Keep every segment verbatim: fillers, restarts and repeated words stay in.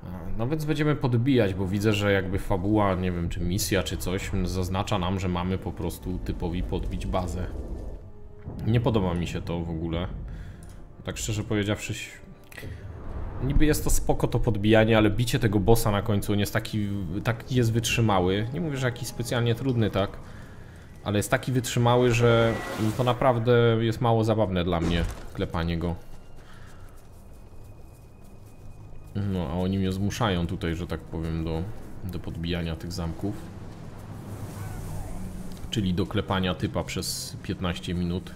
No więc będziemy podbijać, bo widzę, że jakby fabuła, nie wiem, czy misja, czy coś zaznacza nam, że mamy po prostu typowi podbić bazę. Nie podoba mi się to w ogóle. Tak szczerze powiedziawszy, niby jest to spoko to podbijanie, ale bicie tego bossa na końcu, on jest taki, taki jest wytrzymały. Nie mówię, że jakiś specjalnie trudny, tak? Ale jest taki wytrzymały, że to naprawdę jest mało zabawne dla mnie, klepanie go. No, a oni mnie zmuszają tutaj, że tak powiem, do, do podbijania tych zamków. Czyli do klepania typa przez piętnaście minut.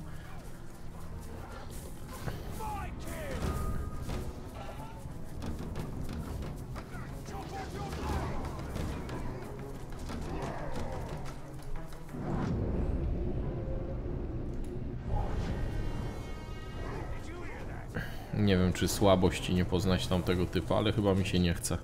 Nie wiem, czy słabości nie poznać tamtego typa, ale chyba mi się nie chce.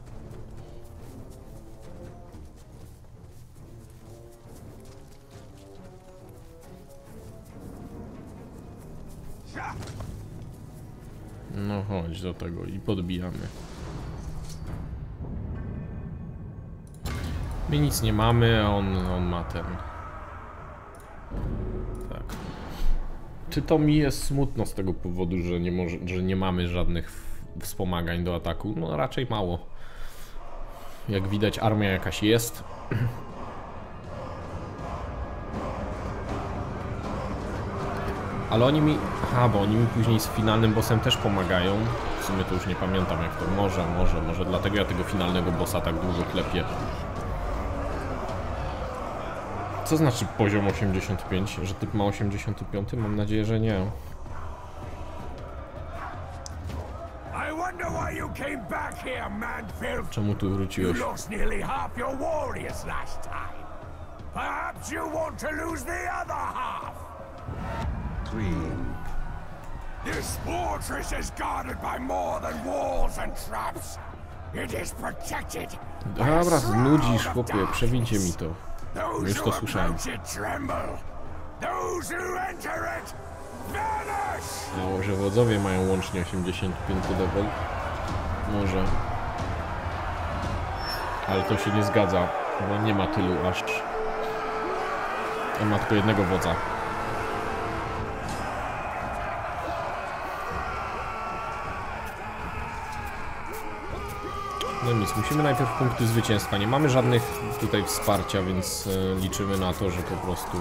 No chodź do tego i podbijamy. My nic nie mamy, a on, on ma ten. Tak. Czy to mi jest smutno z tego powodu, że nie, może, że nie mamy żadnych wspomagań do ataku? No raczej mało. Jak widać, armia jakaś jest. Ale oni mi... Aha, bo oni mi później z finalnym bossem też pomagają. W sumie to już nie pamiętam jak to... Może, może, może dlatego ja tego finalnego bossa tak długo klepię. Co znaczy poziom osiemdziesiąt pięć? Że typ ma osiemdziesiąt pięć? Mam nadzieję, że nie. Czemu tu wróciłeś? This fortress is guarded by more than walls and traps. It is protected. Dobra, znudzisz, chłopie, przewincie mi to. Już to słyszałem. No, że wodzowie mają łącznie osiemdziesiąt pięć level. Może. Ale to się nie zgadza, bo nie ma tylu aż. On ma tylko jednego wodza. No nic, musimy najpierw punkty zwycięstwa. Nie mamy żadnych tutaj wsparcia, więc e, liczymy na to, że po prostu...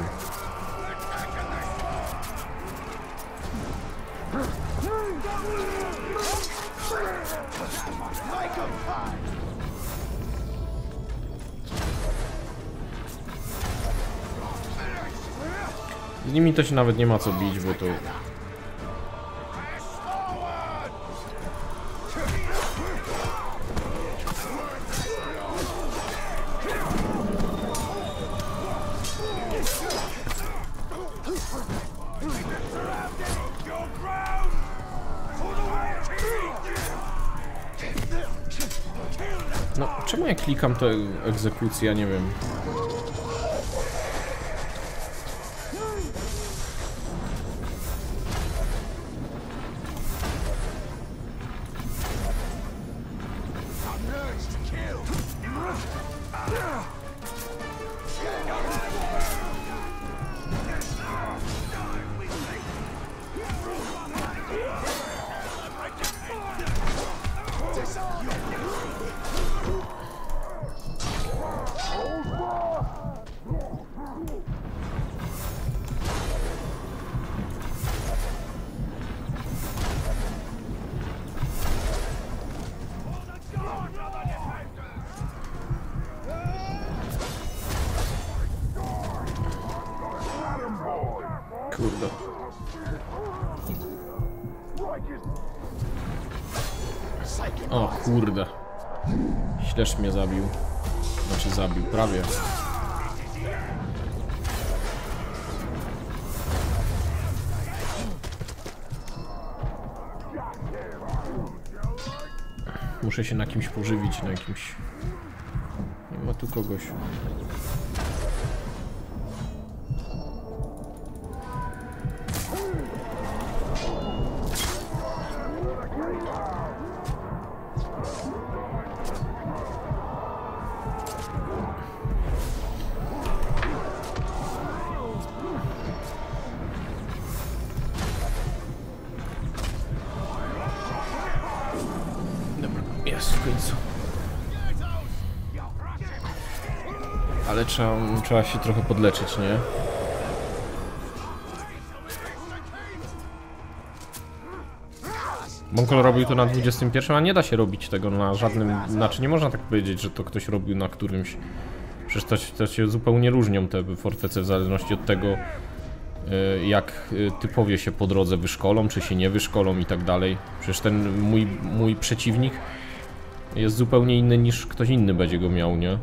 Z nimi to się nawet nie ma co bić, bo to... No, czemu ja klikam to egzekucja, nie wiem. Kurde. O kurde. Śledź mnie zabił. Znaczy zabił, prawie. Muszę się na kimś pożywić, na jakimś... Nie ma tu kogoś. jest w końcu. Ale trzeba, trzeba się trochę podleczyć, nie? Bonkol robił to na dwudziestym pierwszym, a nie da się robić tego na żadnym... Znaczy nie można tak powiedzieć, że to ktoś robił na którymś... Przecież to, to się zupełnie różnią te fortece w zależności od tego, jak typowie się po drodze wyszkolą, czy się nie wyszkolą i tak dalej. Przecież ten mój, mój przeciwnik jest zupełnie inny niż ktoś inny będzie go miał, nie?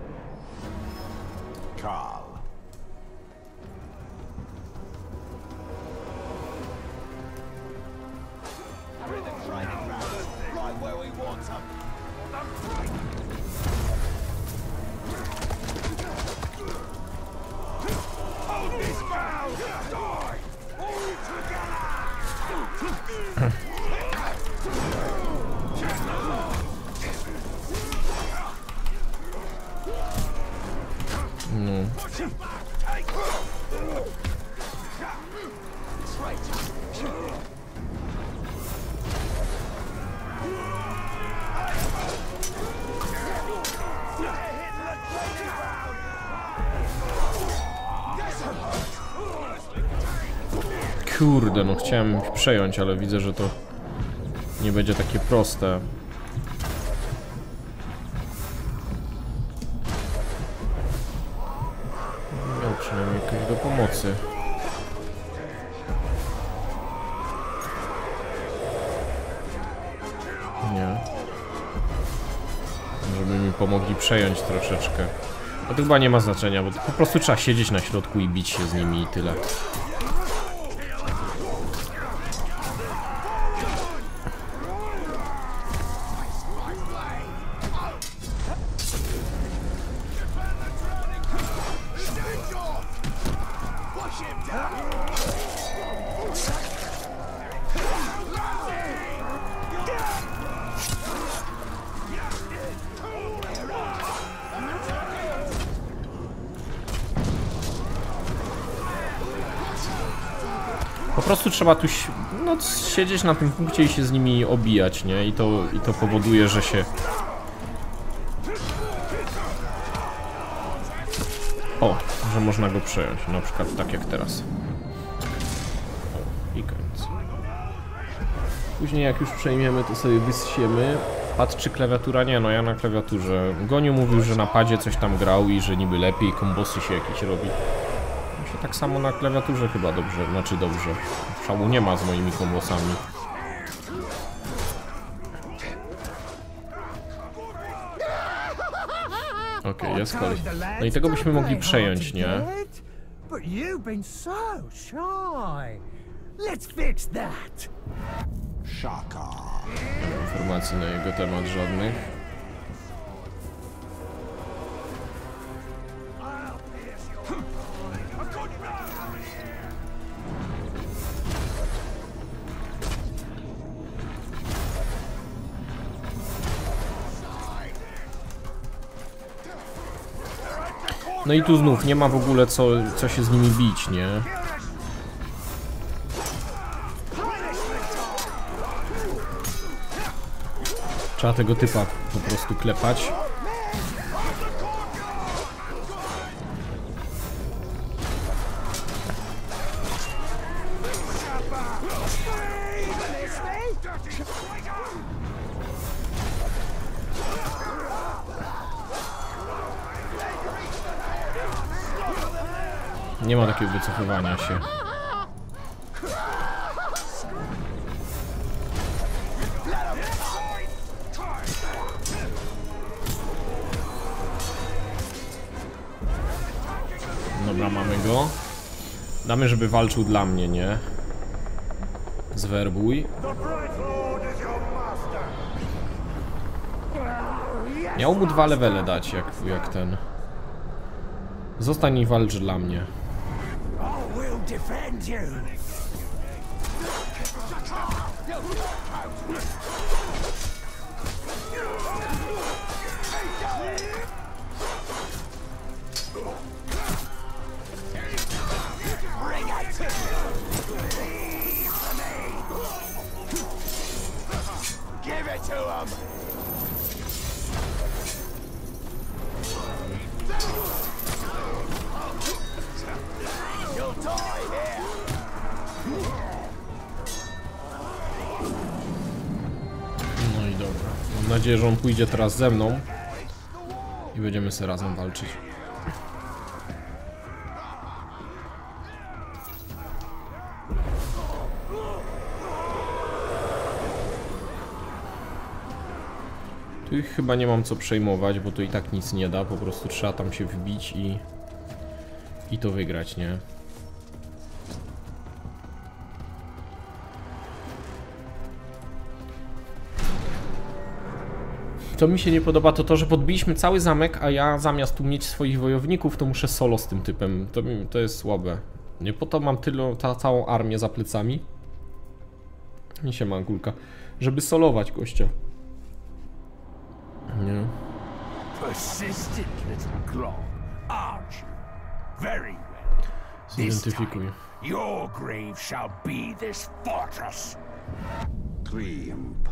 No. Kurde, no chciałem przejąć, ale widzę, że to nie będzie takie proste. Miał przynajmniej jakoś do pomocy. Nie. Żeby mi pomogli przejąć troszeczkę. A to chyba nie ma znaczenia, bo po prostu trzeba siedzieć na środku i bić się z nimi i tyle. Po prostu trzeba tu no, siedzieć na tym punkcie i się z nimi obijać, nie? I to, i to powoduje, że się... O, że można go przejąć, na przykład tak jak teraz. O, i koniec. Później jak już przejmiemy, to sobie wysiemy. Pad czy klawiatura? Nie, no ja na klawiaturze. Goniu mówił, że na padzie coś tam grał i że niby lepiej, kombosy się jakieś robi. Tak samo na klawiaturze chyba dobrze, znaczy dobrze. Szału nie ma z moimi kombosami. Okej, okay, jest kolej. No i tego byśmy mogli przejąć, nie? Nie mam informacji na jego temat żadnych. No i tu znów nie ma w ogóle co, co się z nimi bić, nie? Trzeba tego typa po prostu klepać. Nie ma takiego wycofywania się. Dobra, mamy go. Damy, żeby walczył dla mnie, nie? Zwerbuj. Miał mu dwa levele dać, jak, jak ten. Zostań i walcz dla mnie. No i dobra. Mam nadzieję, że on pójdzie teraz ze mną i będziemy sobie razem walczyć. Tu chyba nie mam co przejmować, bo to i tak nic nie da, po prostu trzeba tam się wbić i i to wygrać, nie? Co mi się nie podoba, to to, że podbiliśmy cały zamek, a ja zamiast tu mieć swoich wojowników, to muszę solo z tym typem. To, to jest słabe. Nie po to mam tyle, ta całą armię za plecami. Nie się ma gulka. Żeby solować gościa. Nie. Persistent little glog, aren't you? Very well. This time, your grave shall be this fortress. Triumph.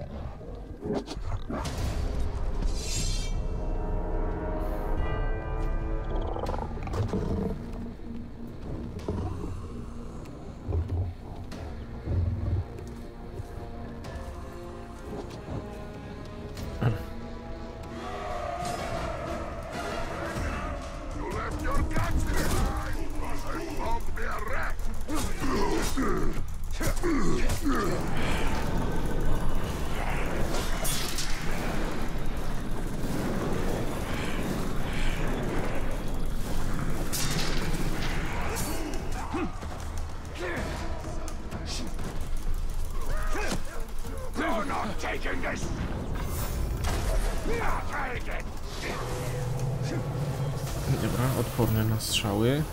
Dobra, odporny na strzały.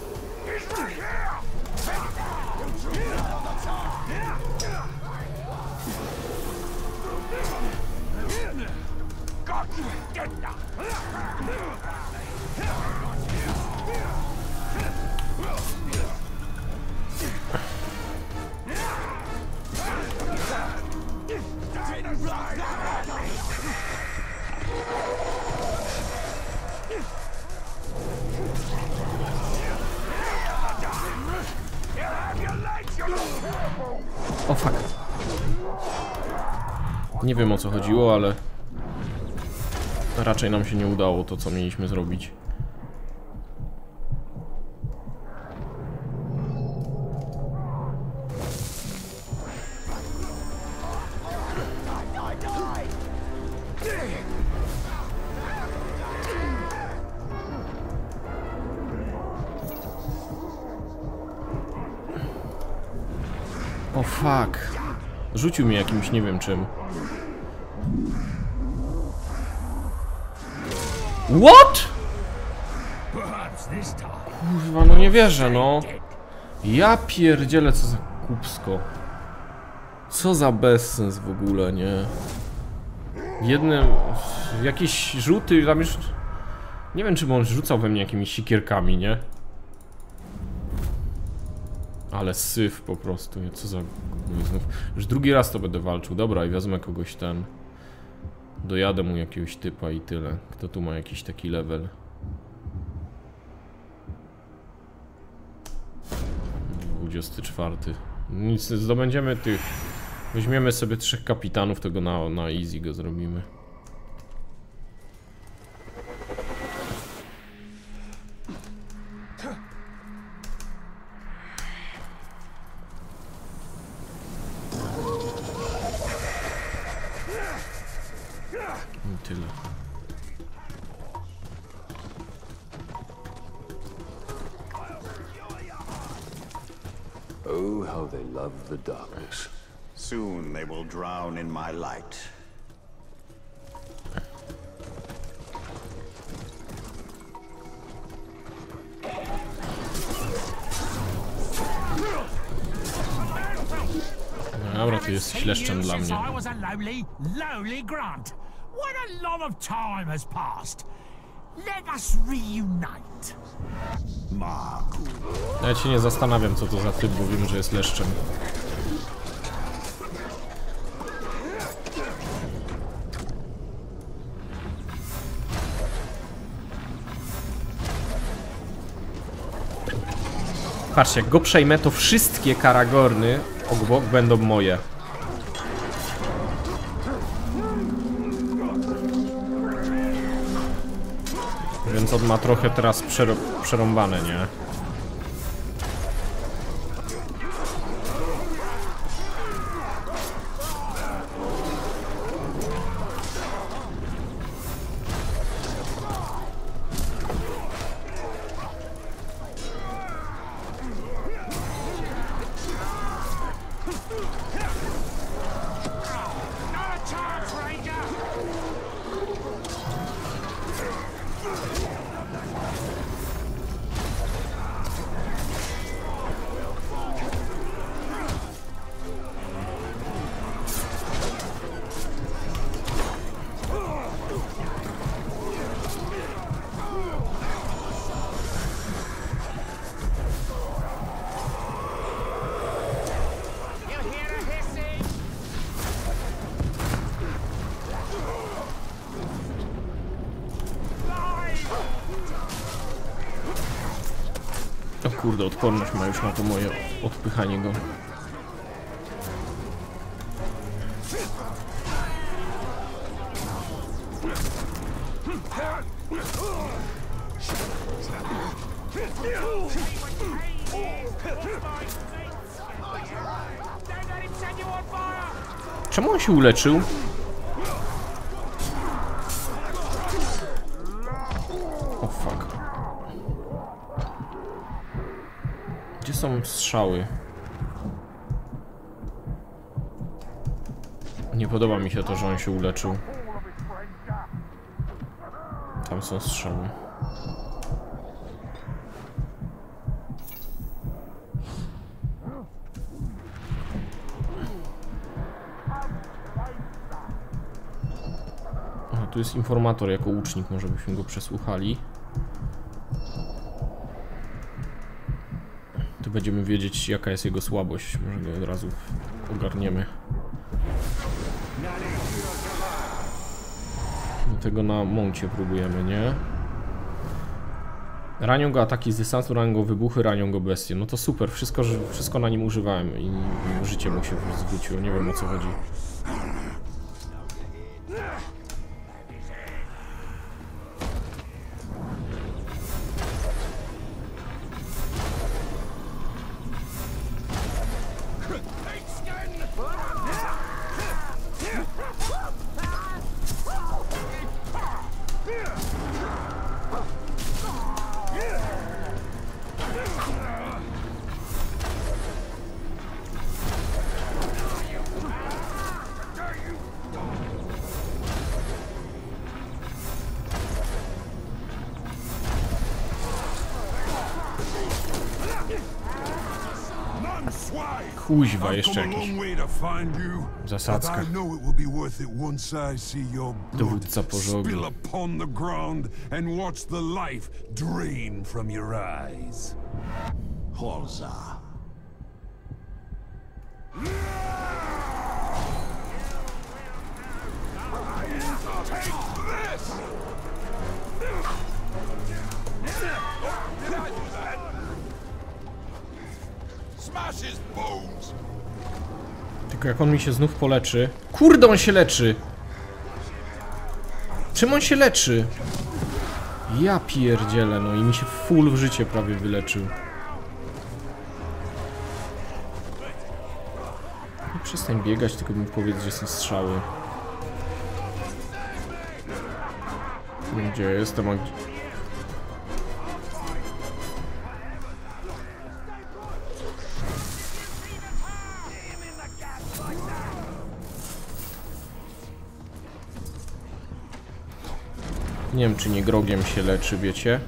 O fuck. Nie wiem, o co chodziło, ale raczej nam się nie udało to, co mieliśmy zrobić. O fuck. Rzucił mnie jakimś nie wiem czym. What? Kurwa, no nie wierzę, no. Ja pierdzielę, co za kupsko. Co za bezsens w ogóle, nie? Jednym... Jakieś rzuty, tam już... Nie wiem, czy on rzucał we mnie jakimiś sikierkami, nie? Ale syf po prostu, nie? Co za... Znów. Już drugi raz to będę walczył. Dobra, i wezmę kogoś ten... Dojadę mu jakiegoś typa i tyle. Kto tu ma jakiś taki level? dwudziesty czwarty. Nic, zdobędziemy tych... Weźmiemy sobie trzech kapitanów, tego na, na easy go zrobimy. I tyle. Oh, how they love the darkness. Soon they will drown in my light. Dobra, ty jesteś leszczem dla mnie. I was a lowly, lowly grunt. What a lot of time has passed. Let us reunite. Mark. Ja się nie zastanawiam, co to za typ, bo wiem, że jest leszczem. Patrzcie, jak go przejmę, to wszystkie Karagorny obok będą moje. Więc on ma trochę teraz przero przerąbane, nie? O kurde, odporność ma już na to moje odpychanie go. Czemu on się uleczył? O fuck. Gdzie są strzały? Nie podoba mi się to, że on się uleczył. Tam są strzały. Aha, tu jest informator jako łucznik, może byśmy go przesłuchali. Tu będziemy wiedzieć, jaka jest jego słabość. Może go od razu ogarniemy. Do tego na moncie próbujemy, nie? Ranią go ataki z dystansu, ranią go wybuchy, ranią go bestie. No to super, wszystko, wszystko na nim używałem i życie mu się zwróciło. Nie wiem, o co chodzi. Kuźwa, jeszcze jakiś zasadzka. Dowódca pożogi. Holza. Tylko jak on mi się znów poleczy... Kurde, on się leczy! Czym on się leczy? Ja pierdzielę, no i mi się full w życie prawie wyleczył. No, przestań biegać, tylko mi powiedz, gdzie są strzały. Gdzie jestem, a gdzie... Nie wiem, czy nie grogiem się leczy, wiecie?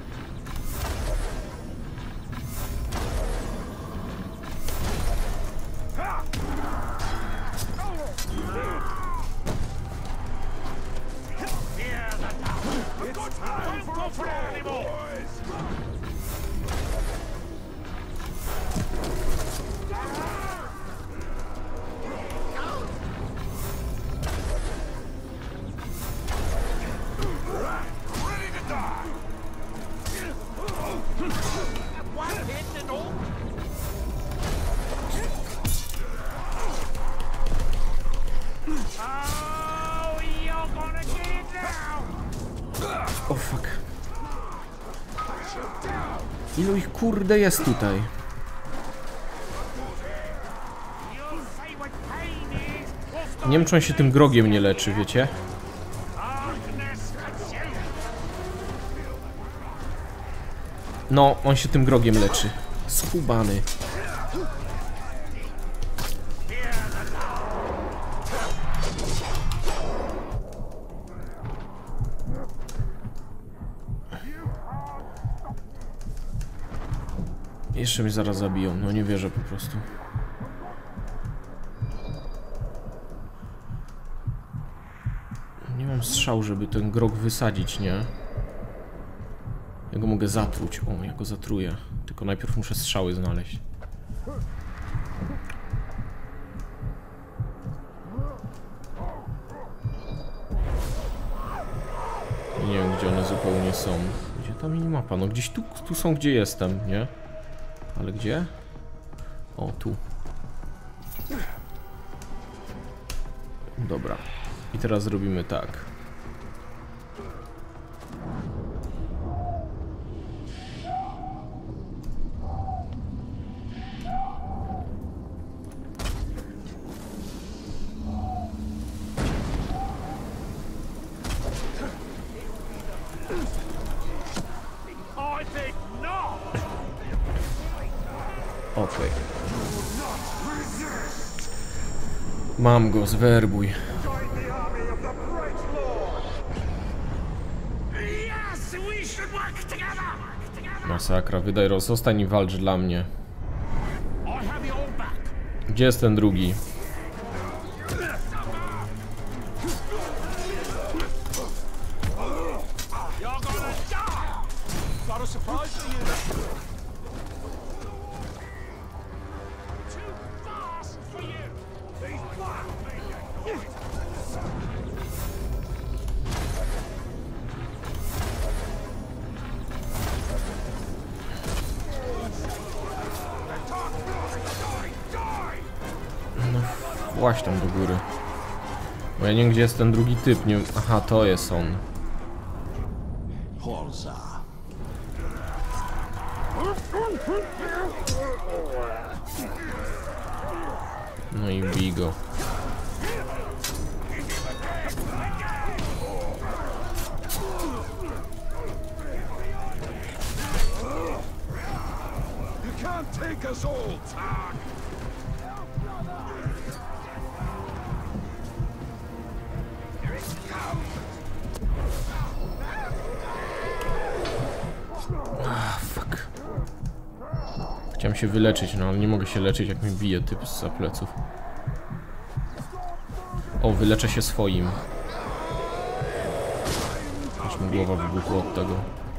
O fuck. Ilu ich kurde jest tutaj? Nie wiem, czy on się tym grogiem nie leczy, wiecie? No, on się tym grogiem leczy. Skubany. Jeszcze mnie zaraz zabiją, no nie wierzę po prostu. Nie mam strzał, żeby ten grog wysadzić, nie? Ja go mogę zatruć. O, ja go zatruję. Tylko najpierw muszę strzały znaleźć. Nie wiem, gdzie one zupełnie są. Gdzie ta minimapa? No gdzieś tu, tu są, gdzie jestem, nie? Ale gdzie? O, tu. Dobra. I teraz zrobimy tak. Okej. Mam go, zwerbuj. Masakra, wydaj roz, zostań i walcz dla mnie. Gdzie jest ten drugi? Właź tam do góry. Bo ja nie wiem, gdzie jest ten drugi typ. Nie... Aha, to jest on. No i bij go. Ah, fuck. Chciałem się wyleczyć, no ale nie mogę się leczyć, jak mi bije typ zza pleców. O, wyleczę się swoim. Aż mi głowa wybuchła od tego.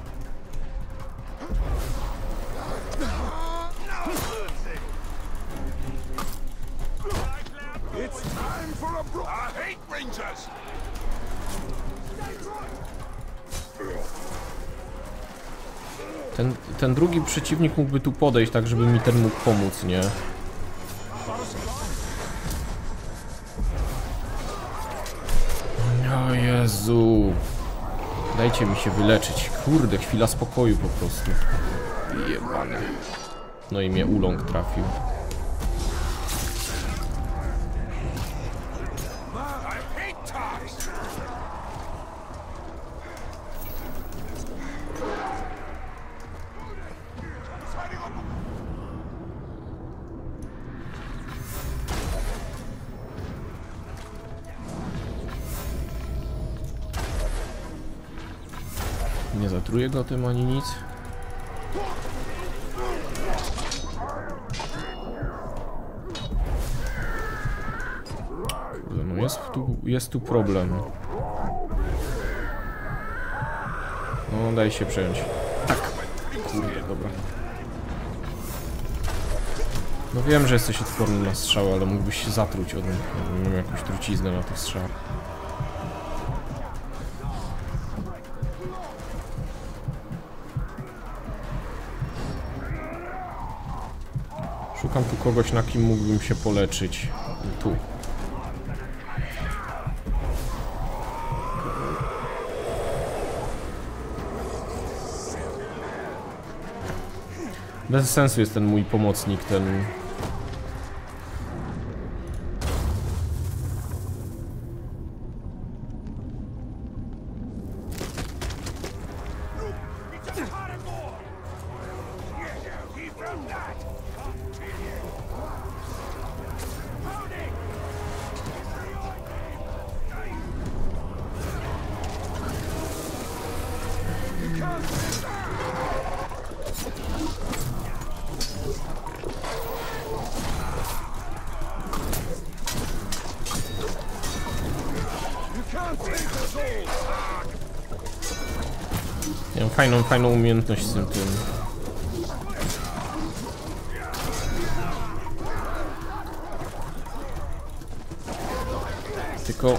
Ten, ten drugi przeciwnik mógłby tu podejść, tak żeby mi ten mógł pomóc, nie? O Jezu. Dajcie mi się wyleczyć. Kurde, chwila spokoju po prostu. Jebane. No i mnie uląk trafił. Nie zatruję go tym ani nic. Kurde, no jest tu, jest tu problem. No daj się przejąć. Tak. Kurde, dobra. No wiem, że jesteś odporny na strzały, ale mógłbyś się zatruć od nich. Mam jakąś truciznę na tych strzałach. Szukam tu kogoś, na kim mógłbym się poleczyć. Tu. Bez sensu jest ten mój pomocnik, ten... Ja mam fajną, fajną umiejętność z tym tym. Tylko...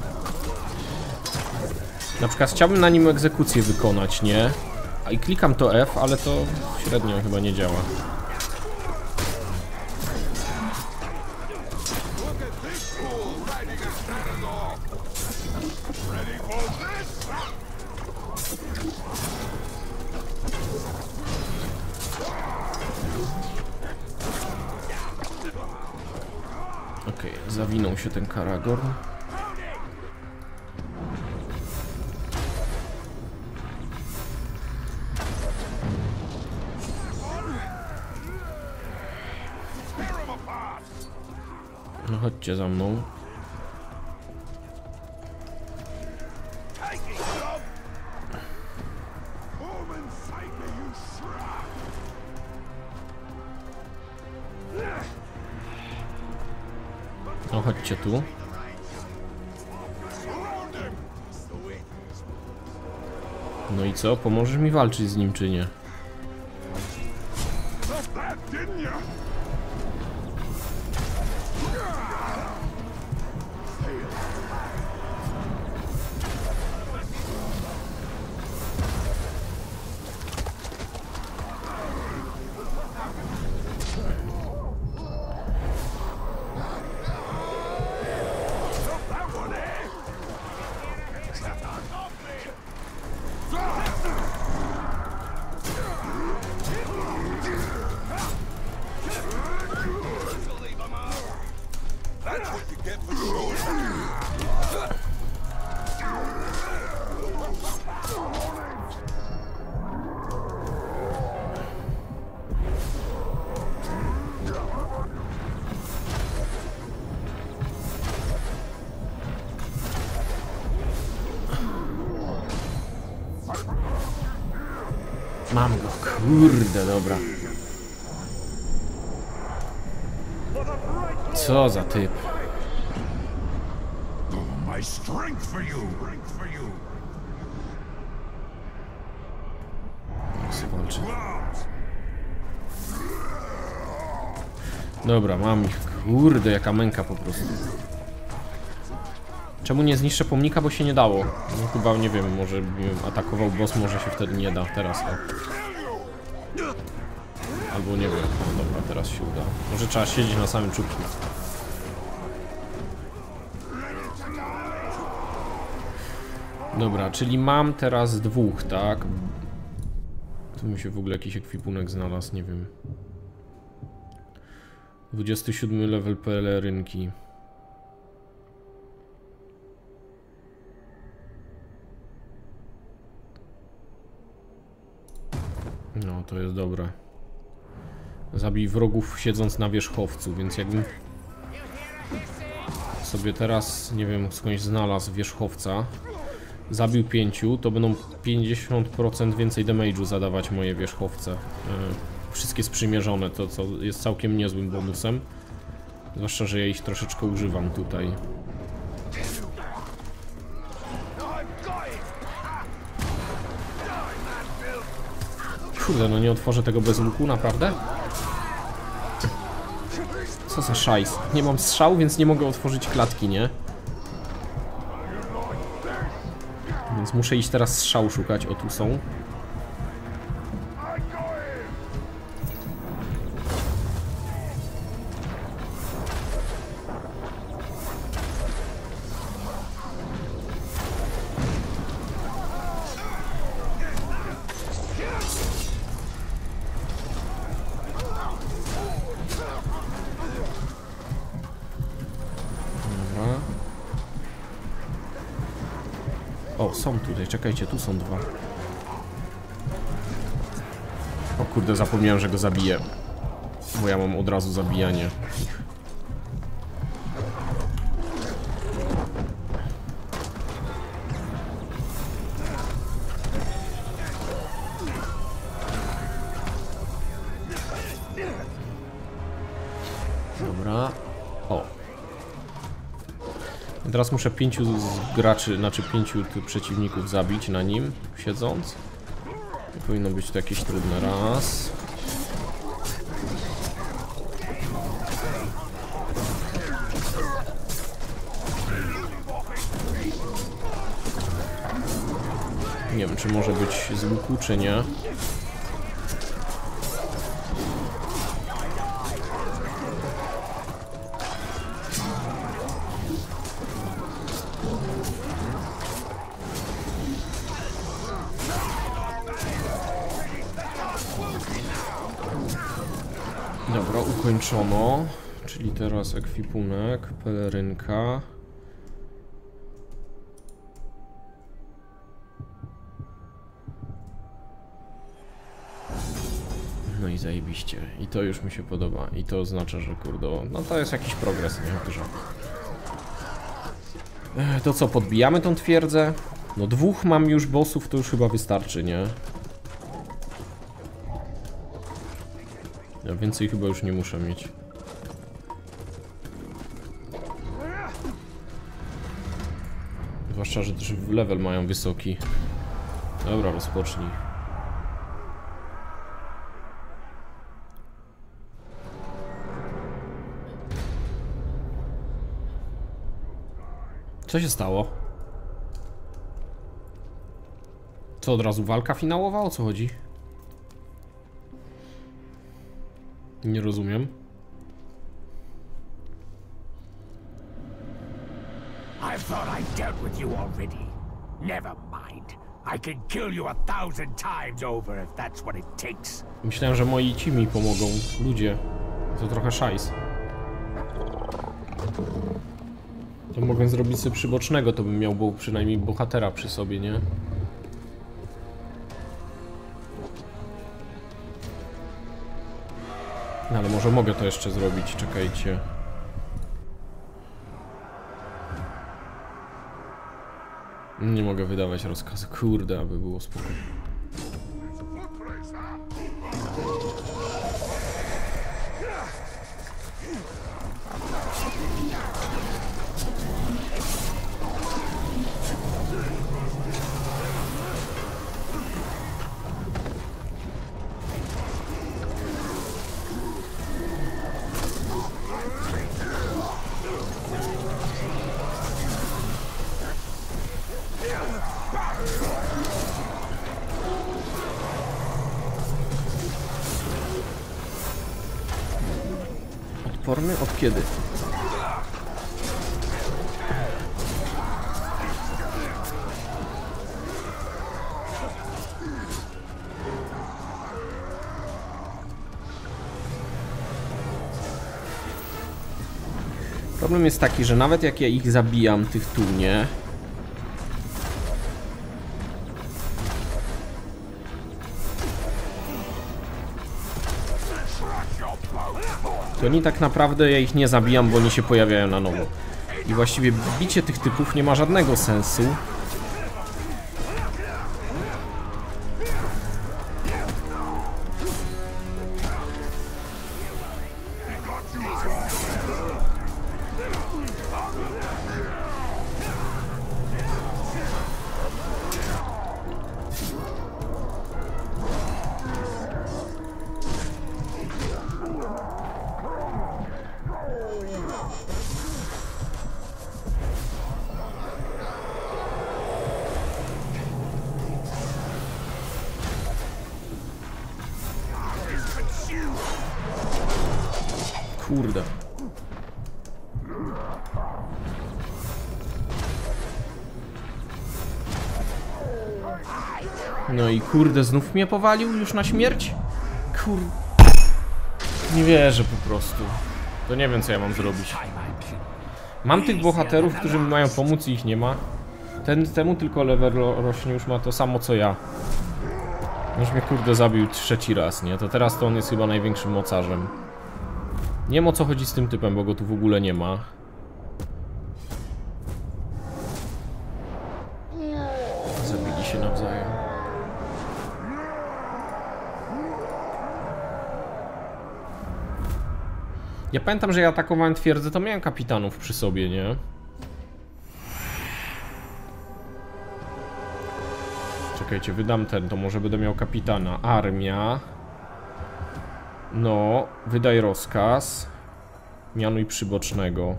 Na przykład chciałbym na nim egzekucję wykonać, nie? A i klikam to F, ale to średnio chyba nie działa. Okej, okay, zawinął się ten Karagorn. No chodźcie za mną. No chodźcie tu. No i co? Pomożesz mi walczyć z nim czy nie? Mam go, kurde, dobra. Co za typ. Zwalczy. Dobra, mam ich. Kurde, jaka męka po prostu. Czemu nie zniszczę pomnika, bo się nie dało? No chyba, nie wiem, może bym atakował boss, może się wtedy nie da. Teraz o. Albo nie wiem, no dobra, teraz się uda. Może trzeba siedzieć na samym czubku. Dobra, czyli mam teraz dwóch, tak? Tu mi się w ogóle jakiś ekwipunek znalazł, nie wiem. dwudziesty siódmy level pelerynki. No, to jest dobre. Zabij wrogów siedząc na wierzchowcu, więc jakbym sobie teraz, nie wiem, skądś znalazł wierzchowca, zabił pięciu, to będą pięćdziesiąt procent więcej damage'u zadawać moje wierzchowce. Yy, wszystkie sprzymierzone, to co jest całkiem niezłym bonusem. Zwłaszcza, że ja ich troszeczkę używam tutaj. Kurde, no nie otworzę tego bez łuku, naprawdę? Co za szajs. Nie mam strzału, więc nie mogę otworzyć klatki, nie? Więc muszę iść teraz strzału szukać. O, tu są. O, są tutaj, czekajcie, tu są dwa. O kurde, zapomniałem, że go zabiję. Bo ja mam od razu zabijanie ich. Dobra. O. Teraz muszę pięciu graczy, znaczy pięciu przeciwników zabić na nim, siedząc. Nie powinno być to jakieś trudne. Raz. Nie wiem, czy może być z łuku, czy nie. Dobra, ukończono. Czyli teraz ekwipunek, pelerynka. No i zajebiście. I to już mi się podoba. I to oznacza, że kurde, no to jest jakiś progres, nie? Dużo. To co, podbijamy tą twierdzę? No dwóch mam już bossów, to już chyba wystarczy, nie? Ja więcej chyba już nie muszę mieć. Zwłaszcza, że też level mają wysoki. Dobra, rozpocznij. Co się stało? Co, od razu walka finałowa? O co chodzi? Nie rozumiem. I thought I dealt with you already. Never mind. I can kill you a thousand times over if that's what it takes. Myślałem, że moi ci mi pomogą. Ludzie. To trochę szajs. To mogę zrobić sobie przybocznego, to bym miał bo przynajmniej bohatera przy sobie, nie? No, ale może mogę to jeszcze zrobić, czekajcie. Nie mogę wydawać rozkazu, kurde, aby było spokojnie. Odporny? Od kiedy? Problem jest taki, że nawet jak ja ich zabijam, tych tu, nie? To oni tak naprawdę, ja ich nie zabijam, bo oni się pojawiają na nowo. I właściwie bicie tych typów nie ma żadnego sensu. Kurde. No i kurde, znów mnie powalił już na śmierć? Kur... Nie wierzę po prostu. To nie wiem, co ja mam zrobić. Mam tych bohaterów, którzy mi mają pomóc i ich nie ma. Ten, temu tylko level ro rośnie, już ma to samo co ja. Już mnie kurde zabił trzeci raz, nie? To teraz to on jest chyba największym mocarzem. Nie wiem o co chodzi z tym typem, bo go tu w ogóle nie ma. Zabili się nawzajem. Ja pamiętam, że ja atakowałem twierdzę, to miałem kapitanów przy sobie, nie? Czekajcie, wydam ten, to może będę miał kapitana. Armia. No, wydaj rozkaz. Mianuj przybocznego.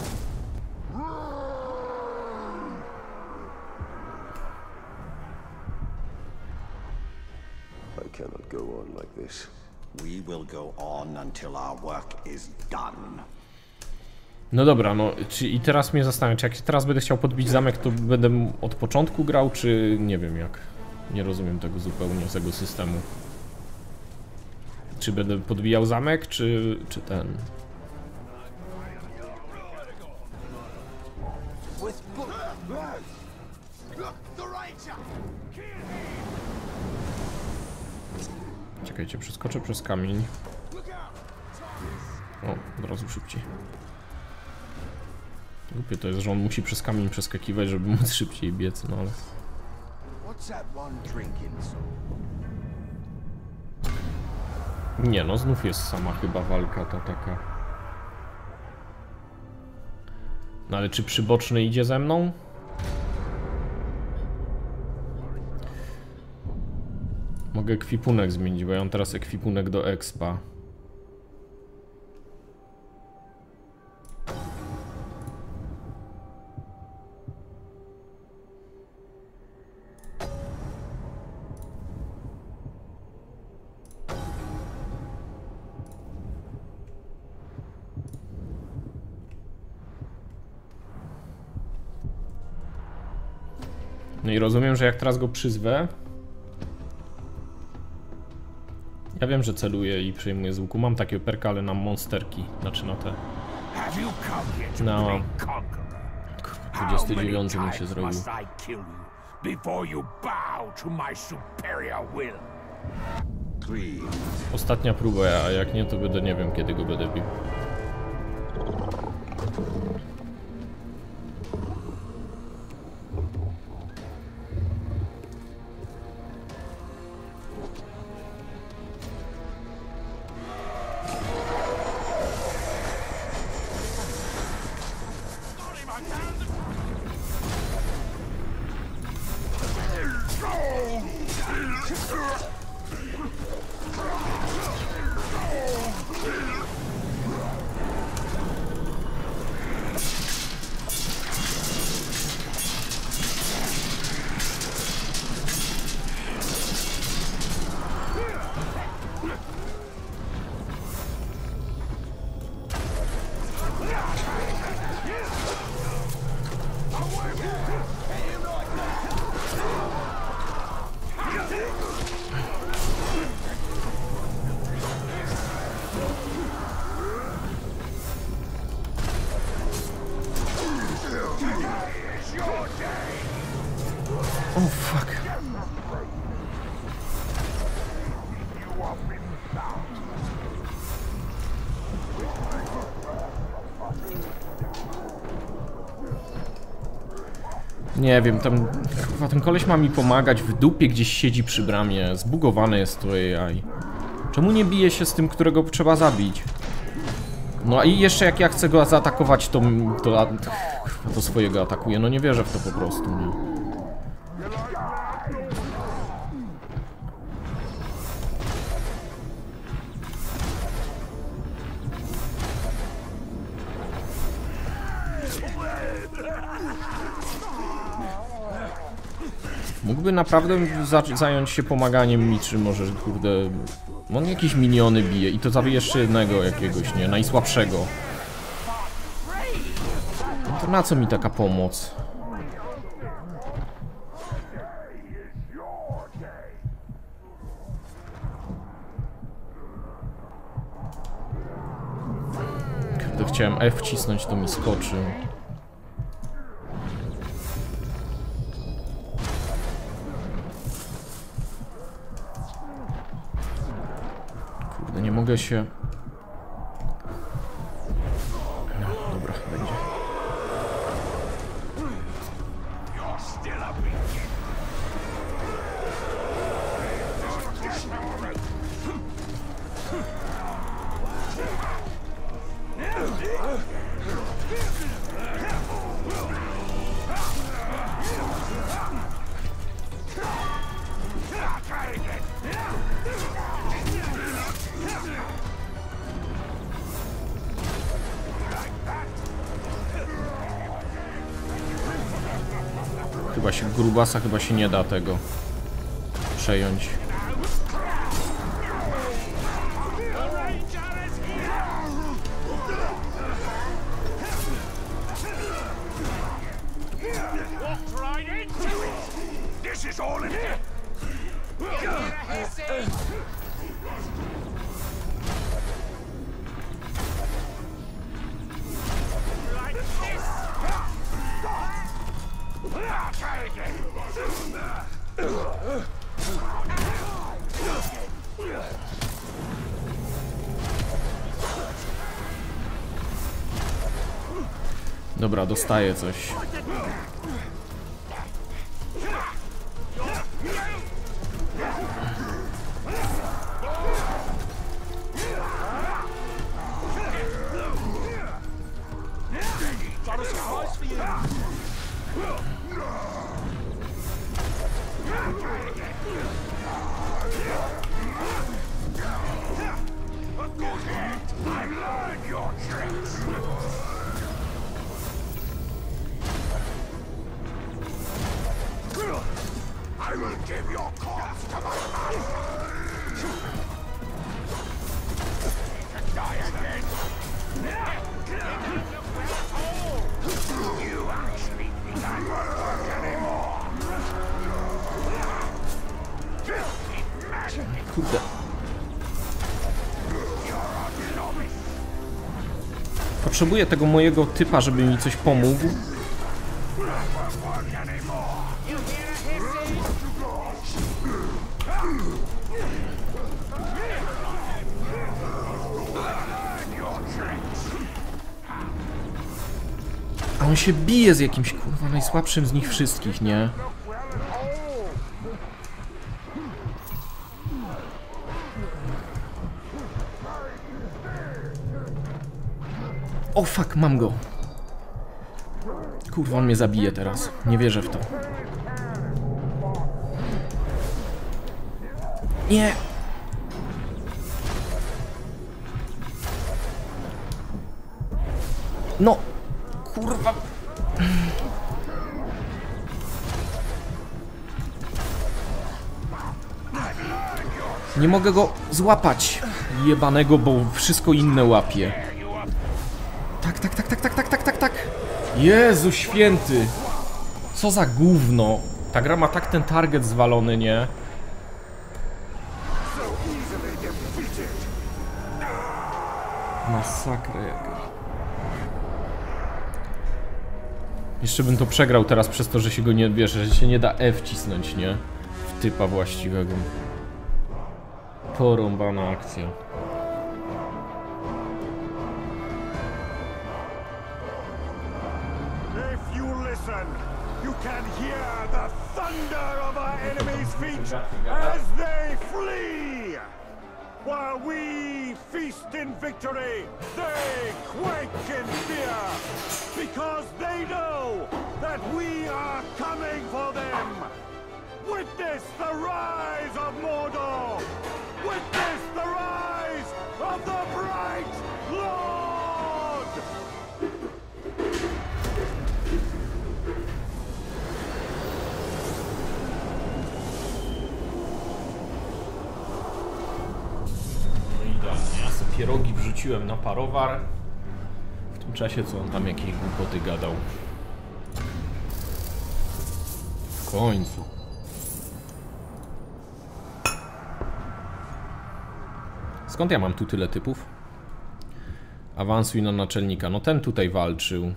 I cannot go on like this. We will go on until our work is done. No dobra, no czy, i teraz mnie zastanawiam, czy jak teraz będę chciał podbić zamek, to będę od początku grał, czy nie wiem jak. Nie rozumiem tego zupełnie, tego systemu. Czy będę podbijał zamek, czy, czy ten? Czekajcie, przeskoczę przez kamień. O, od razu szybciej. Głupie to jest, że on musi przez kamień przeskakiwać, żeby móc szybciej biec, no ale... Nie no, znów jest sama chyba walka ta taka. No ale czy przyboczny idzie ze mną? Mogę ekwipunek zmienić, bo ja mam teraz ekwipunek do expa. No i rozumiem, że jak teraz go przyzwę... Ja wiem, że celuję i przejmuję z łuku. Mam takie perka, ale na monsterki. Znaczy na te... No... dwudziesty dziewiąty mi się zrobił. Ostatnia próba, a jak nie, to będę nie wiem, kiedy go będę bił. Oh fuck. Nie wiem, tam chyba ten koleś ma mi pomagać, w dupie gdzieś siedzi przy bramie, zbugowane jest to A I. Czemu nie bije się z tym, którego trzeba zabić? No i jeszcze jak ja chcę go zaatakować, to, to, to swojego atakuje. No nie wierzę w to po prostu, nie. Mógłby naprawdę za zająć się pomaganiem mi, czy może, kurde... On jakieś miniony bije i to za jeszcze jednego jakiegoś, nie? Najsłabszego. No to na co mi taka pomoc? Kiedy chciałem F wcisnąć, to mi skoczył. mogę się... No, dobra, będzie. Chyba się grubasa chyba się nie da tego przejąć. Dobra, dostaję coś. Kurde. Potrzebuję tego mojego typa, żeby mi coś pomógł. A on się bije z jakimś, kurwa, najsłabszym z nich wszystkich, nie? O fuck, mam go. Kurwa, on mnie zabije teraz. Nie wierzę w to. Nie! No! Kurwa! Nie mogę go złapać. Jebanego, bo wszystko inne łapie. Tak, tak, tak, tak, tak, tak, tak, tak, tak. Jezu święty. Co za gówno. Ta gra ma tak ten target zwalony, nie? Masakra jaka. Jeszcze bym to przegrał teraz przez to, że się go nie bierze, że się nie da E wcisnąć, nie? W typa właściwego. Porąbana akcja. You can hear the thunder of our enemies' feet as they flee. While we feast in victory, they quake in fear, because they know that we are coming for them. Witness the rise of Mordor! Witness the rise of the Bright Lord! Ja sobie pierogi wrzuciłem na parowar. W tym czasie co on tam jakieś głupoty gadał. W końcu. Skąd ja mam tu tyle typów? Awansuj na naczelnika. No ten tutaj walczył.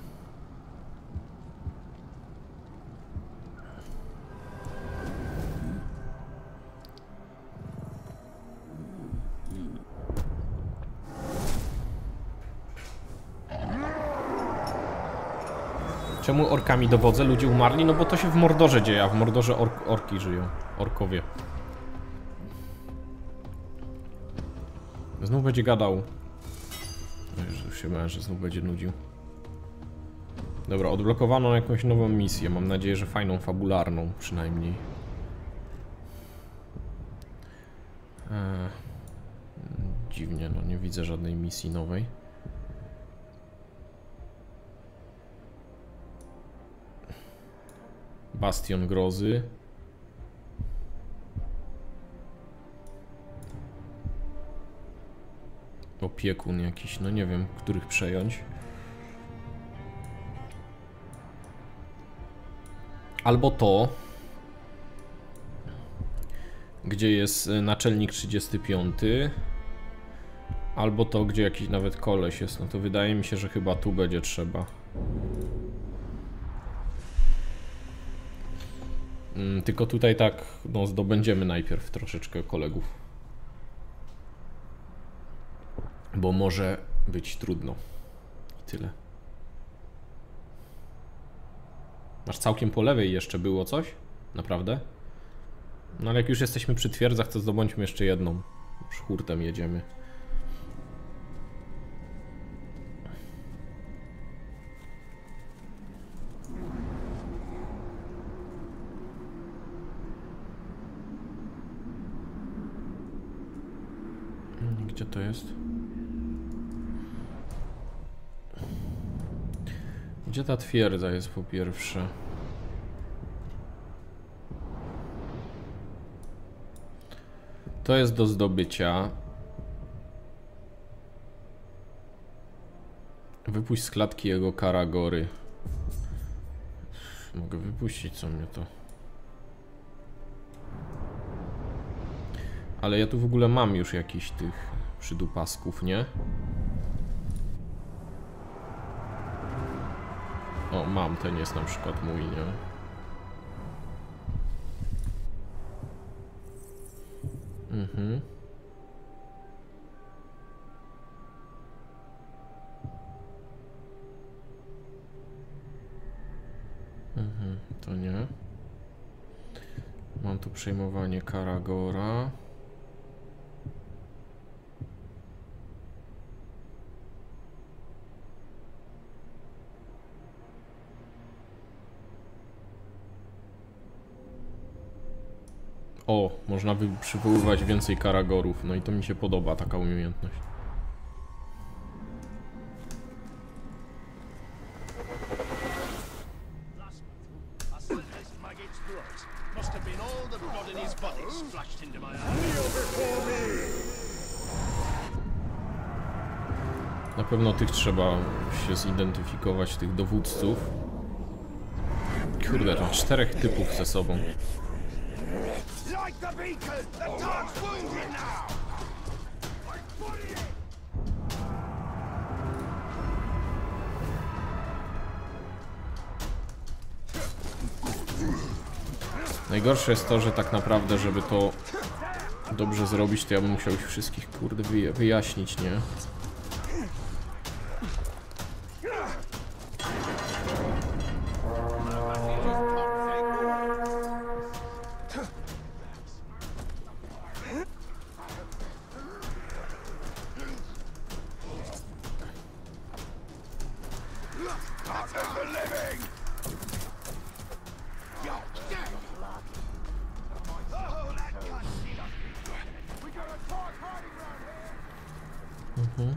Czemu orkami dowodzę? Ludzie umarli? No bo to się w Mordorze dzieje, a w Mordorze ork orki żyją. Orkowie. Znów będzie gadał. Już się bałem, że znów będzie nudził. Dobra, odblokowano jakąś nową misję. Mam nadzieję, że fajną, fabularną przynajmniej. Eee, dziwnie, no nie widzę żadnej misji nowej. Bastion Grozy. Opiekun jakiś, no nie wiem, których przejąć. Albo to, gdzie jest naczelnik trzydziesty piąty. Albo to, gdzie jakiś nawet koleś jest. No to wydaje mi się, że chyba tu będzie trzeba. Hmm, tylko tutaj tak, no zdobędziemy najpierw troszeczkę kolegów. Bo może być trudno. I tyle. Masz całkiem po lewej jeszcze było coś? Naprawdę? No ale jak już jesteśmy przy twierdzach, to zdobądźmy jeszcze jedną. Już hurtem jedziemy. Gdzie to jest? Gdzie ta twierdza jest po pierwsze? To jest do zdobycia. Wypuść z klatki jego Karagory. Mogę wypuścić, co mnie to... Ale ja tu w ogóle mam już jakiś tych przydupasków, nie? O, mam, ten jest na przykład mój, nie? Mhm. Mhm, to nie. Mam tu przejmowanie Karagora. O, można przywoływać więcej Karagorów, no i to mi się podoba, taka umiejętność. Na pewno tych trzeba się zidentyfikować, tych dowódców. Kurde, to czterech typów ze sobą. Najgorsze jest to, że tak naprawdę, żeby to dobrze zrobić, to ja bym musiał ich wszystkich, kurde, wyja wyjaśnić, nie? Mhm.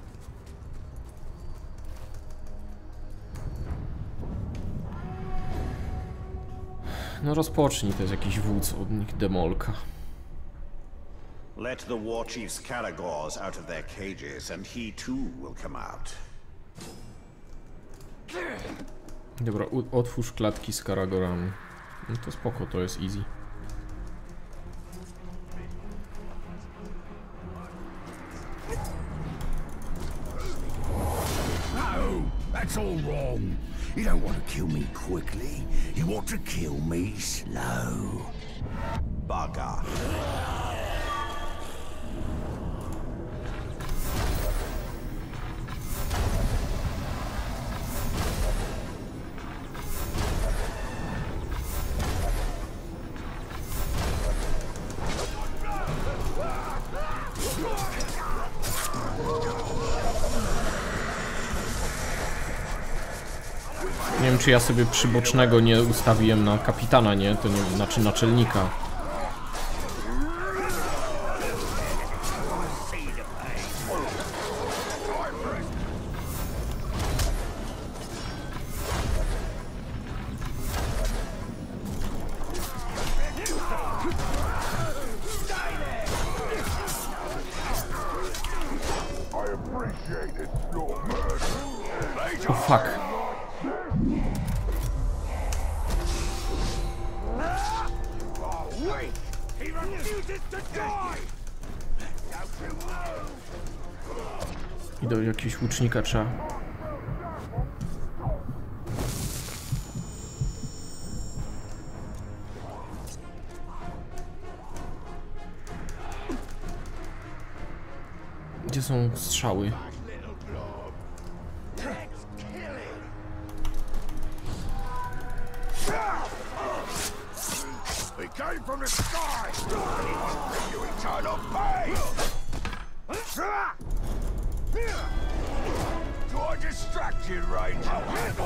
No rozpocznij, to jest jakiś wódz od nich, demolka. Let the war chief's Karagors out of their cages, and he too will come out. Dobra, otwórz klatki z Karagorami. No to spoko, to jest easy. That's all wrong. You don't want to kill me quickly. You want to kill me slow. Bugger. wiem, czy ja sobie przybocznego nie ustawiłem na kapitana, nie? To nie, znaczy naczelnika. Oh fuck. I do jakiegoś łucznika trzeba. Gdzie są strzały? Came from the sky! You eternal pain! Do I distract you, Ranger?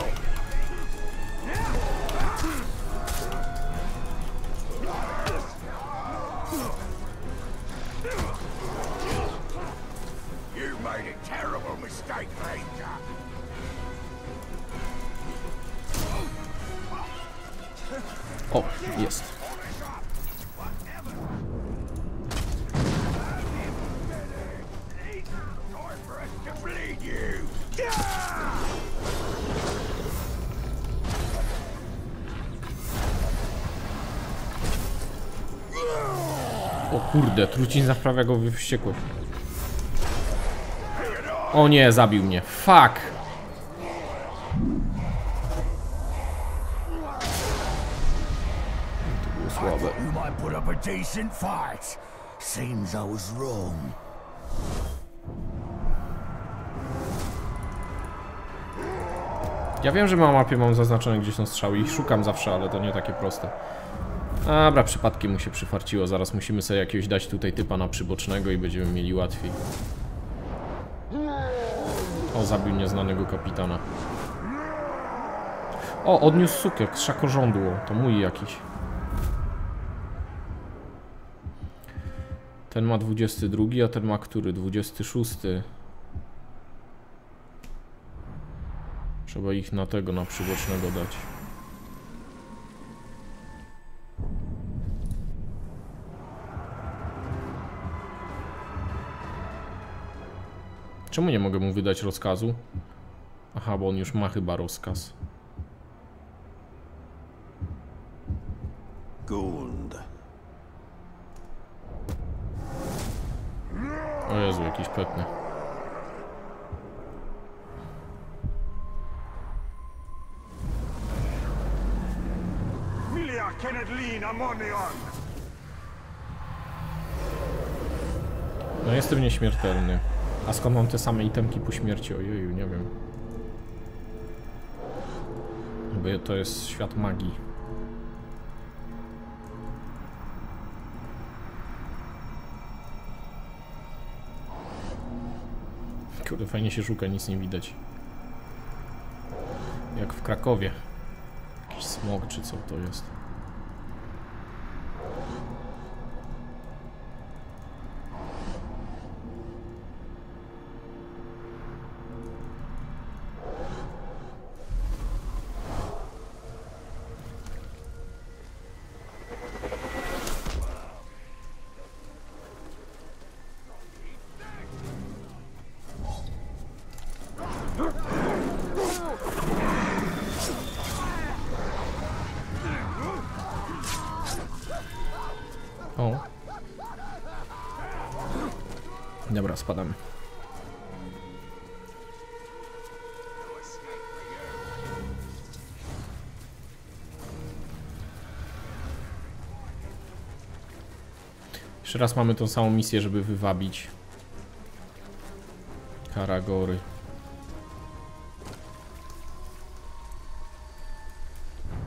You made a terrible mistake, Ranger. O, jest. O kurde, trucizna sprawia go w wściekłość. O nie, zabił mnie. Fuck! To było słabe. You might put up a decent fight. Seems I was wrong. Ja wiem, że na mapie mam zaznaczone, gdzie są strzały i szukam zawsze, ale to nie takie proste. Dobra, przypadkiem mu się przyfarciło. Zaraz musimy sobie jakiegoś dać tutaj typa na przybocznego i będziemy mieli łatwiej. O, zabił nieznanego kapitana. O, odniósł sukiek, szakożądło. To mój jakiś. Ten ma dwudziesty drugi, a ten ma który? dwudziesty szósty. Trzeba ich na tego, na przybocznego dać. Czemu nie mogę mu wydać rozkazu? Aha, bo on już ma chyba rozkaz. Gund. O Jezu, jakiś petny. Milia Kennedlin Amonion! No jestem nieśmiertelny. A skąd mam te same itemki po śmierci? Ojeju, nie wiem. Bo to jest świat magii. Kurde, fajnie się szuka, nic nie widać. Jak w Krakowie. Jakiś smog czy co to jest. O. Dobra, spadamy. Jeszcze raz mamy tą samą misję, żeby wywabić Karagory.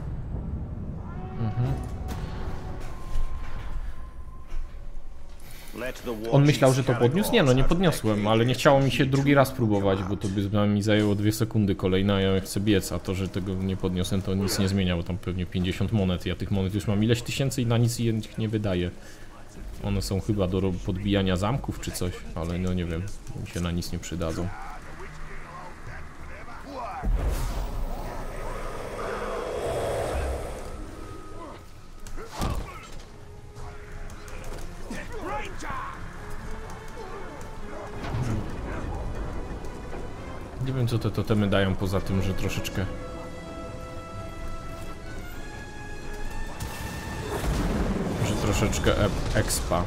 Mhm. On myślał, że to podniósł? Nie, no nie podniosłem, ale nie chciało mi się drugi raz próbować, bo to by mi zajęło dwie sekundy kolejne, a ja chcę biec, a to, że tego nie podniosłem, to nic nie zmieniało, tam pewnie pięćdziesiąt monet, ja tych monet już mam ileś tysięcy i na nic ich nie wydaję. One są chyba do podbijania zamków czy coś, ale no nie wiem, mi się na nic nie przydadzą. Nie wiem, co te totemy dają poza tym, że troszeczkę... Że troszeczkę e expa.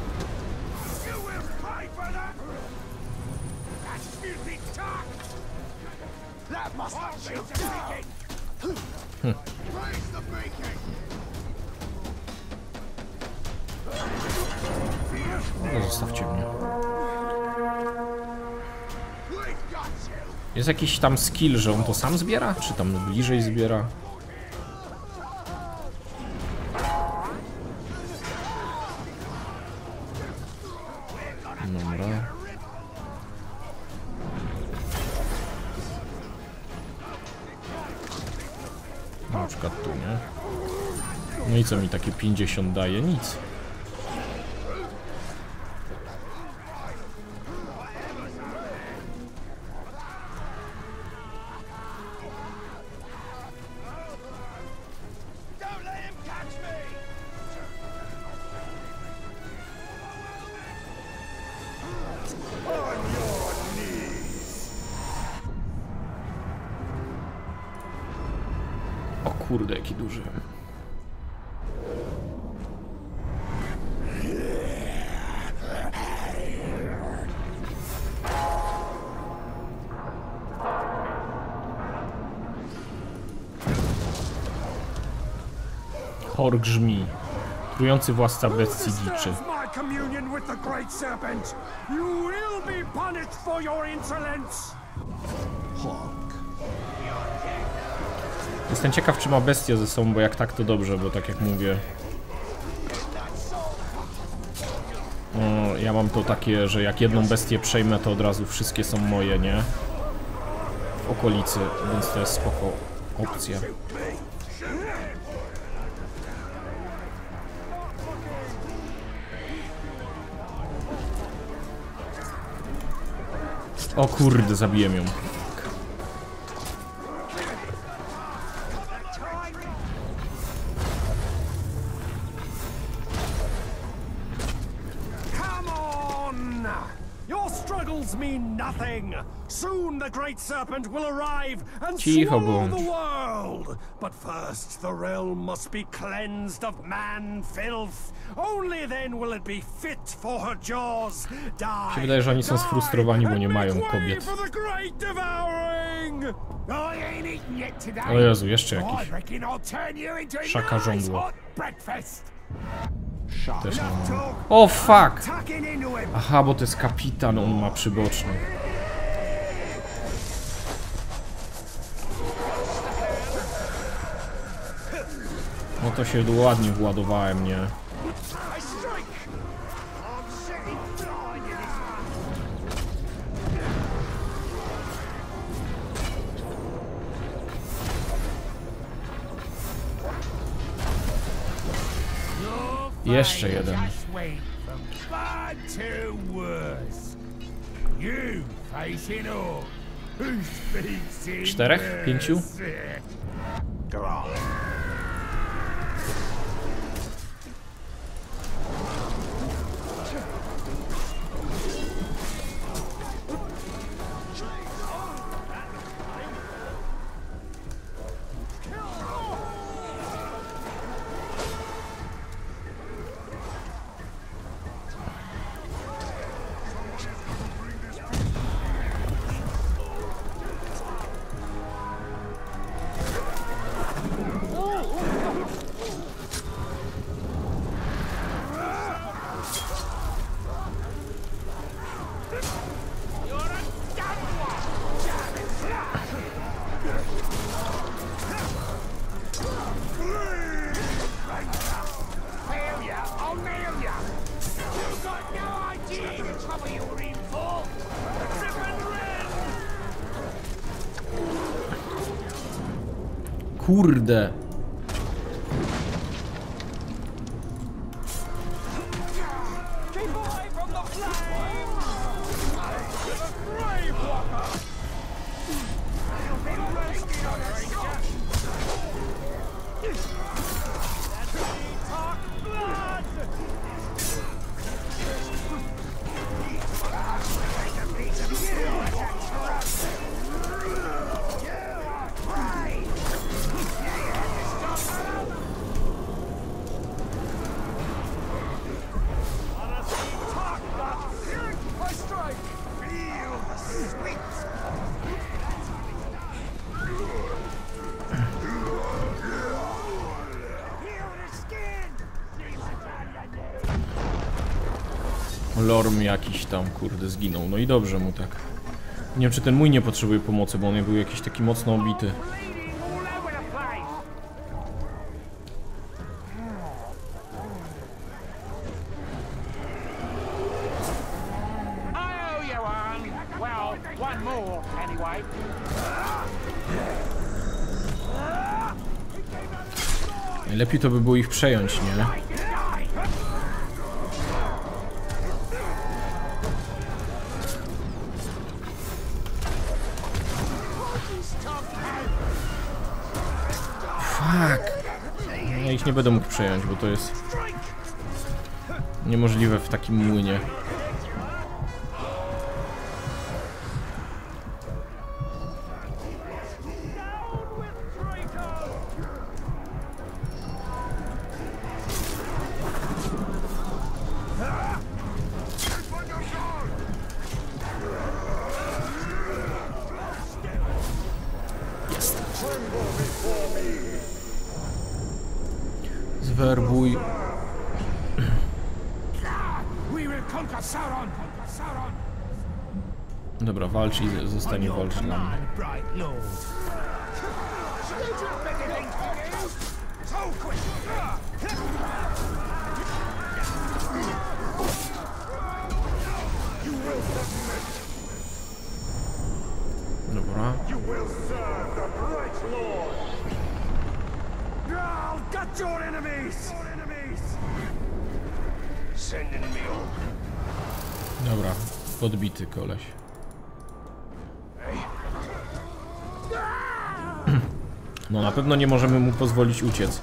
Hm. No, zostawcie mnie. Jest jakiś tam skill, że on to sam zbiera? Czy tam bliżej zbiera? Dobra. Na przykład tu, nie? No i co mi takie pięćdziesiąt daje? Nic. Kurde, jaki duży. Chor grzmi. Trujący władca bestii dziczy. Jestem ciekaw, czy ma bestia ze sobą, bo jak tak, to dobrze, bo tak jak mówię... No, ja mam to takie, że jak jedną bestię przejmę, to od razu wszystkie są moje, nie? W okolicy, więc to jest spoko opcja. O kurde, zabiłem ją. Mean nothing. Soon the great serpent will arrive and Cicho swallow bądź. the world. But first the realm must be cleansed of man filth. Only then will it be fit for her jaws. Die. Się wydaje, że oni są sfrustrowani, bo nie mają kobiet. O Jezu, jeszcze jakiś szaka żądło. Też nie ma. O fuck! Aha, bo to jest kapitan, on ma przyboczny. No to się ładnie władowałem, nie? Jeszcze jeden. Czterech? Pięciu? Kurde. Lorm jakiś tam, kurde, zginął. No i dobrze mu tak. Nie wiem, czy ten mój nie potrzebuje pomocy, bo on był jakiś taki mocno obity. Najlepiej to by było ich przejąć, nie? Fuck. Ja ich nie będę mógł przejąć, bo to jest niemożliwe w takim młynie. Zwerbuj. Dobra, walcz i zostanie walcz dla mnie. Dobra. Dobra, podbity koleś. No na pewno nie możemy mu pozwolić uciec.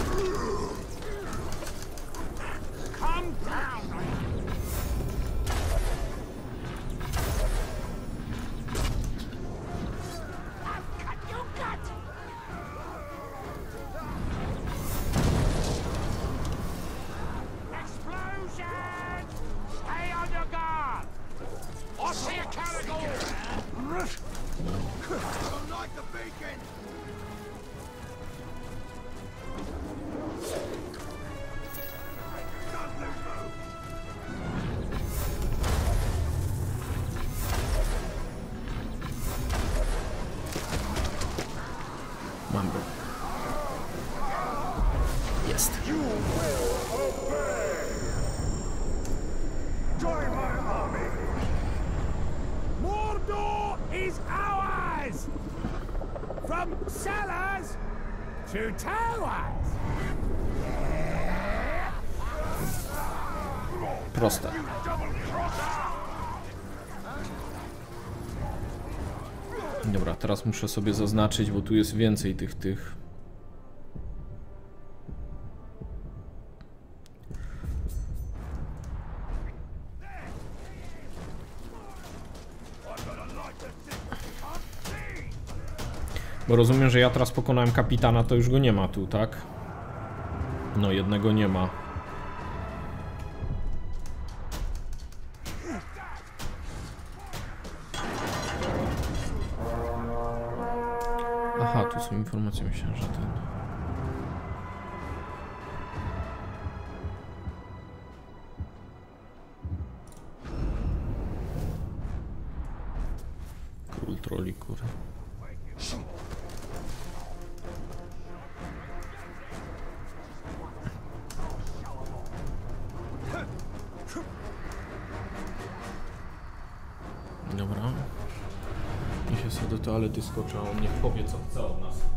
Mam go. Jest. Mordor is ours! From cellars to towers! Proste. Dobra, teraz muszę sobie zaznaczyć, bo tu jest więcej tych tych. Bo rozumiem, że ja teraz pokonałem kapitana, to już go nie ma tu, tak? No, jednego nie ma. Aha, tu są informacje, myślałem, że ten... Król troli, kurde. Dobra. Niech się sobie do toalety skoczy, a on niech powie, co chce od nas.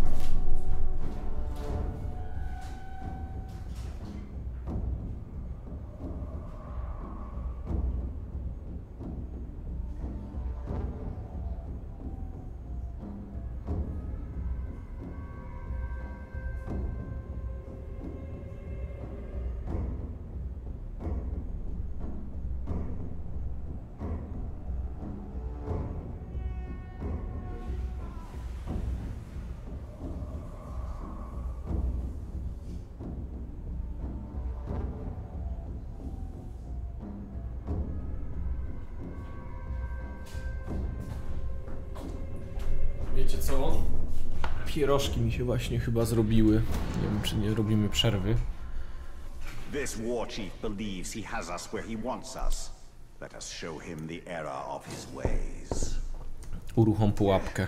Wiecie co? Pierożki mi się właśnie chyba zrobiły. Nie wiem, czy nie robimy przerwy. This war chief believes he has us where he wants us. Let us show him the error of his ways. Uruchom pułapkę.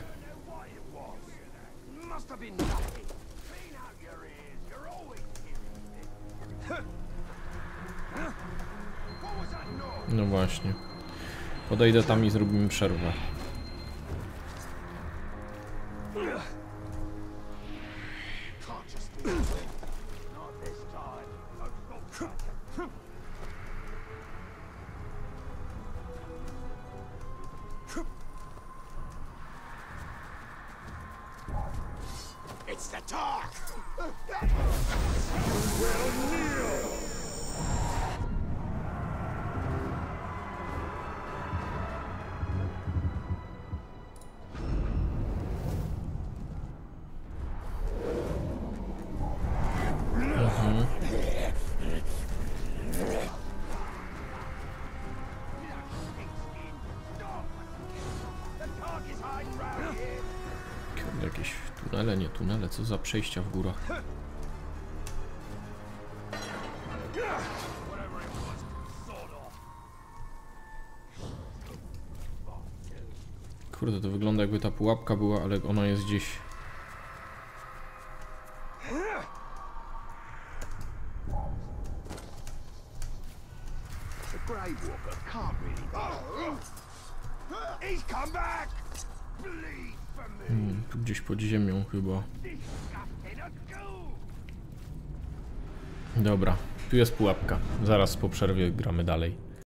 No właśnie. Podejdę tam i zrobimy przerwę. It's the talk! Jakieś tunele, nie tunele, co za przejścia w górach. Kurde, to wygląda jakby ta pułapka była, ale ona jest gdzieś. Hmm, tu gdzieś pod ziemią chyba. Dobra, tu jest pułapka. Zaraz po przerwie gramy dalej.